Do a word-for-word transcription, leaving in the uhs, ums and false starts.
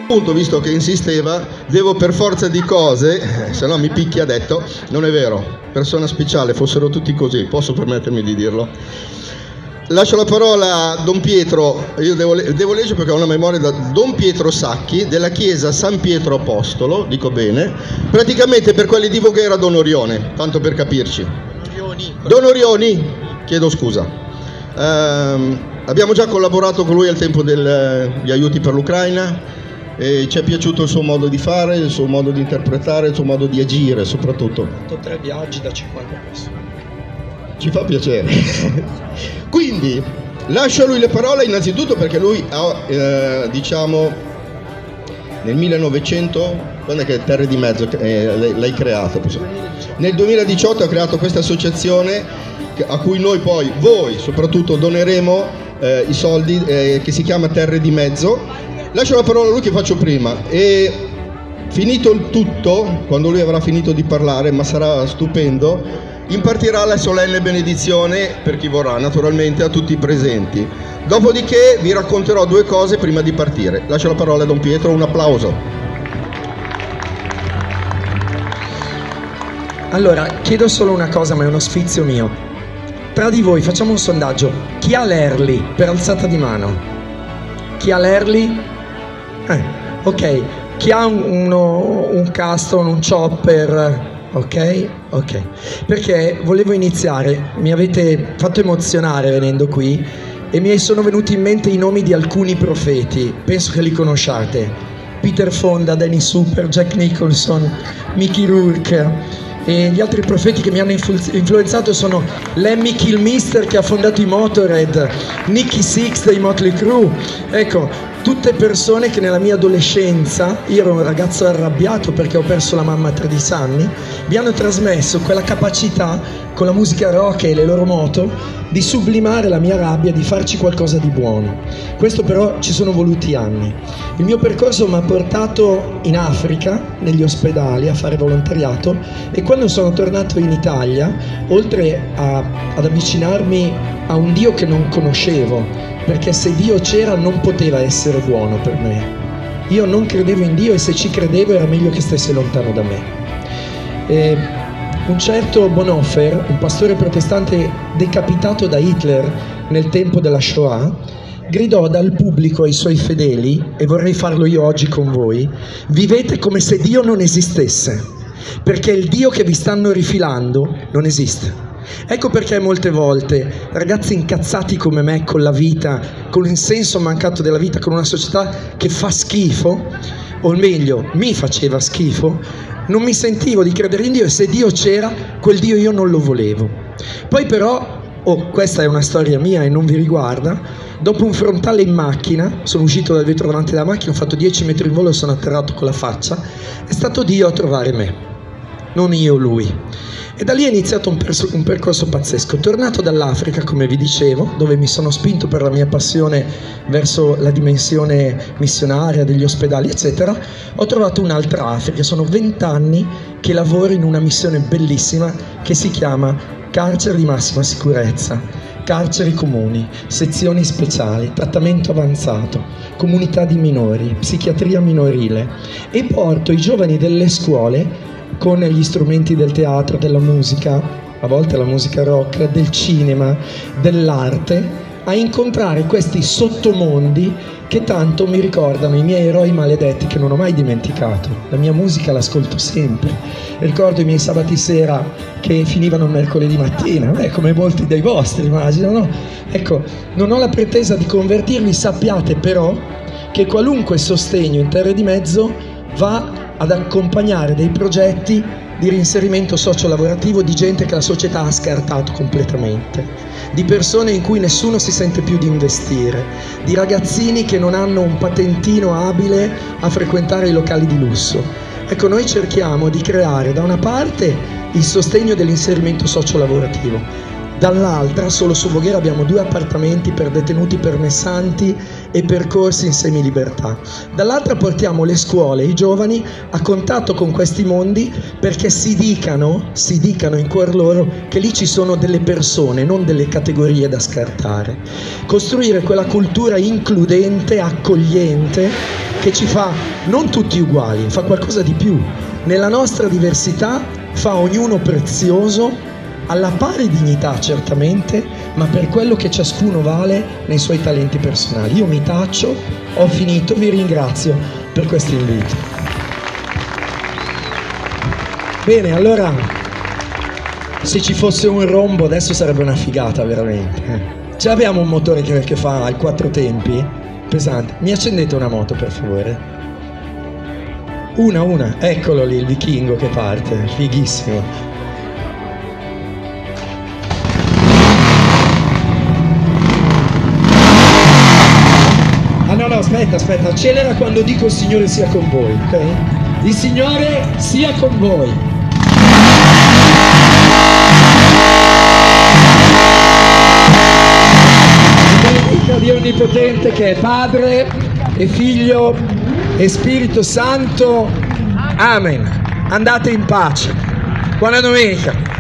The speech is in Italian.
punto, visto che insisteva, devo per forza di cose, eh, se no mi picchia, detto, non è vero, persona speciale, fossero tutti così, posso permettermi di dirlo. Lascio la parola a Don Pietro, io devo, devo leggere perché ho una memoria da Don Pietro Sacchi, della chiesa San Pietro Apostolo, dico bene, praticamente per quelli di Voghera Don Orione, tanto per capirci. Don Orioni, chiedo scusa. Um, abbiamo già collaborato con lui al tempo degli aiuti per l'Ucraina e ci è piaciuto il suo modo di fare, il suo modo di interpretare, il suo modo di agire soprattutto. Ho fatto tre viaggi da cinquanta persone. Ci fa piacere. Quindi lascio a lui le parole innanzitutto perché lui ha, eh, diciamo, nel millenovecento, quando è che Terre di Mezzo eh, l'hai creato? Nel duemiladiciotto ha creato questa associazione a cui noi poi, voi soprattutto, doneremo eh, i soldi, eh, che si chiama Terre di Mezzo. Lascio la parola a lui che faccio prima e finito il tutto, quando lui avrà finito di parlare, ma sarà stupendo, impartirà la solenne benedizione per chi vorrà, naturalmente a tutti i presenti. Dopodiché vi racconterò due cose prima di partire. Lascio la parola a Don Pietro, un applauso. Allora, chiedo solo una cosa, ma è uno sfizio mio. Tra di voi facciamo un sondaggio. Chi ha l'Early per alzata di mano? Chi ha l'Early? Eh, ok. Chi ha uno, un Custom, un Chopper? Ok, ok. Perché volevo iniziare, mi avete fatto emozionare venendo qui e mi sono venuti in mente i nomi di alcuni profeti, penso che li conosciate. Peter Fonda, Danny Super, Jack Nicholson, Mickey Rourke. E gli altri profeti che mi hanno influ- influenzato sono Lemmy Kilmister, che ha fondato i Motorhead, Nicky Six dei Motley Crue. Ecco, tutte persone che nella mia adolescenza, io ero un ragazzo arrabbiato perché ho perso la mamma a tredici anni, mi hanno trasmesso quella capacità con la musica rock e le loro moto di sublimare la mia rabbia, di farci qualcosa di buono. Questo però ci sono voluti anni. Il mio percorso mi ha portato in Africa, negli ospedali, a fare volontariato, e quando sono tornato in Italia, oltre a, ad avvicinarmi a un Dio che non conoscevo, perché se Dio c'era non poteva essere buono per me. Io non credevo in Dio e se ci credevo era meglio che stesse lontano da me. E un certo Bonhoeffer, un pastore protestante decapitato da Hitler nel tempo della Shoah, gridò dal pubblico ai suoi fedeli, e vorrei farlo io oggi con voi: vivete come se Dio non esistesse, perché il Dio che vi stanno rifilando non esiste. Ecco perché molte volte ragazzi incazzati come me con la vita, con il senso mancato della vita, con una società che fa schifo, o meglio mi faceva schifo, non mi sentivo di credere in Dio, e se Dio c'era, quel Dio io non lo volevo. Poi però, oh, questa è una storia mia e non vi riguarda, dopo un frontale in macchina, sono uscito dal vetro davanti della macchina, ho fatto dieci metri in volo e sono atterrato con la faccia, è stato Dio a trovare me, non io lui. E da lì è iniziato un, perso- un percorso pazzesco. Tornato dall'Africa, come vi dicevo, dove mi sono spinto per la mia passione verso la dimensione missionaria degli ospedali, eccetera, ho trovato un'altra Africa. Sono vent'anni che lavoro in una missione bellissima che si chiama Carcere di Massima Sicurezza, carceri comuni, sezioni speciali, trattamento avanzato, comunità di minori, psichiatria minorile, e porto i giovani delle scuole con gli strumenti del teatro, della musica, a volte la musica rock, del cinema, dell'arte, a incontrare questi sottomondi che tanto mi ricordano i miei eroi maledetti che non ho mai dimenticato. La mia musica l'ascolto sempre. Ricordo i miei sabati sera che finivano mercoledì mattina, eh, come molti dei vostri, immagino, no? Ecco, non ho la pretesa di convertirli, sappiate però che qualunque sostegno in Terre di Mezzo va ad accompagnare dei progetti di reinserimento sociolavorativo di gente che la società ha scartato completamente, di persone in cui nessuno si sente più di investire, di ragazzini che non hanno un patentino abile a frequentare i locali di lusso. Ecco, noi cerchiamo di creare da una parte il sostegno dell'inserimento sociolavorativo, dall'altra solo su Voghera abbiamo due appartamenti per detenuti permessanti e percorsi in semilibertà. Dall'altra portiamo le scuole, i giovani a contatto con questi mondi, perché si dicano, si dicano in cuor loro che lì ci sono delle persone, non delle categorie da scartare. Costruire quella cultura includente, accogliente, che ci fa non tutti uguali, fa qualcosa di più. Nella nostra diversità fa ognuno prezioso, alla pari dignità certamente, ma per quello che ciascuno vale nei suoi talenti personali. Io mi taccio, ho finito, vi ringrazio per questo invito. Bene, allora, se ci fosse un rombo adesso sarebbe una figata veramente. Ce l'abbiamo un motore che, che fa i quattro tempi? Pesante. Mi accendete una moto per favore? Una, una. Eccolo lì il vichingo che parte, fighissimo. Ah no, no, aspetta, aspetta, accelera quando dico il Signore sia con voi, ok? Il Signore sia con voi. benedica Dio Onnipotente, che è Padre e Figlio e Spirito Santo. Amen. Andate in pace. Buona domenica.